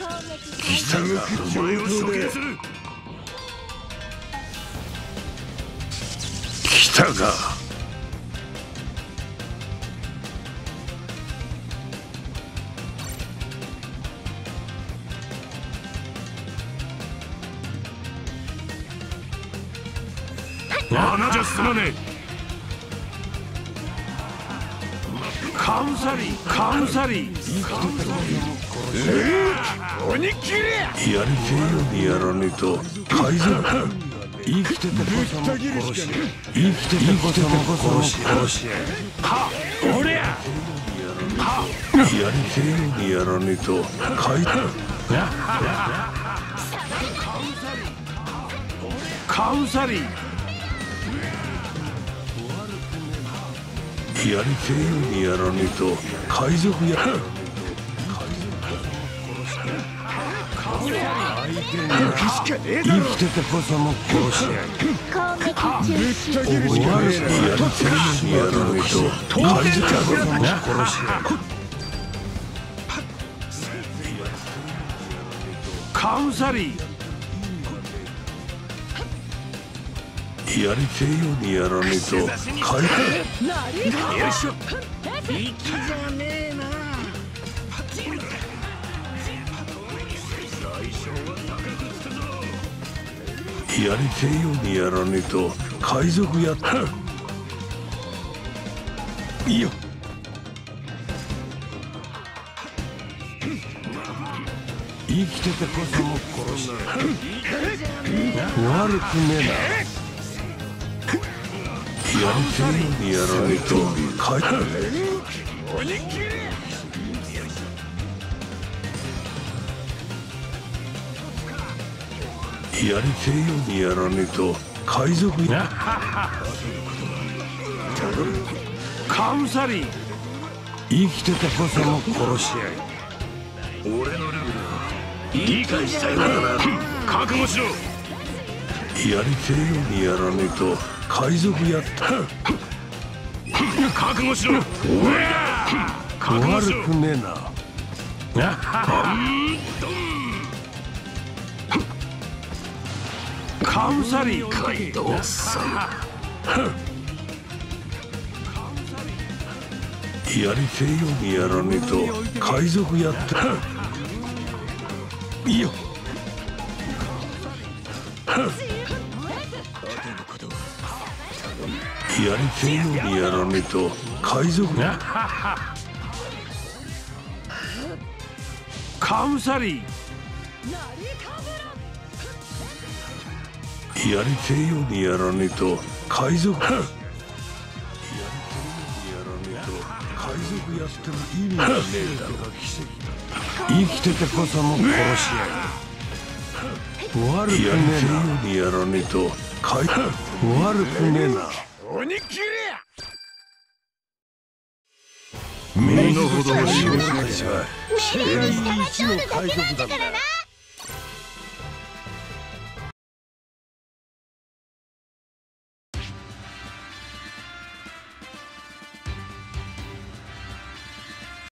来たがお前を処刑する。来たが穴じゃ済まねえ。カウンサリーカウンサリー鬼切れやりてえようにやらねえと海賊生きててこそも殺し生きててこそも殺しはっ俺やはっやりてえようにやらねえと海賊カウンサリーやりてえようにやらねえと海賊や生きててこそも殺しやりてえようにやらねえと海賊や殺しやカウンサリーやりてえようにやらねえと海賊よいしょ粋じゃねえなやりてえようにやらねえと海賊やったいいよ生きててこそも殺し悪くねえなやりてえようにやらねえと海賊やりてえようにやらねえと海賊やカウンサリー生きててこそも殺し合い俺のルール理解したようだな覚悟しろやりてえようにやらねえと海賊やった覚悟しろ覚悟しろ悪くねえなカウンサリー街道さやりてえようにやらねえと海賊やったいいよやりてえようにやらねえと海賊カウンサリーやりてえようにやらねえと海賊やっても意味がねえだろ生きててこそも殺し合い悪くねえなやりてえようにやらねえと海賊悪くねえな鬼切れ身の程の仕事は世界一の海賊だからな。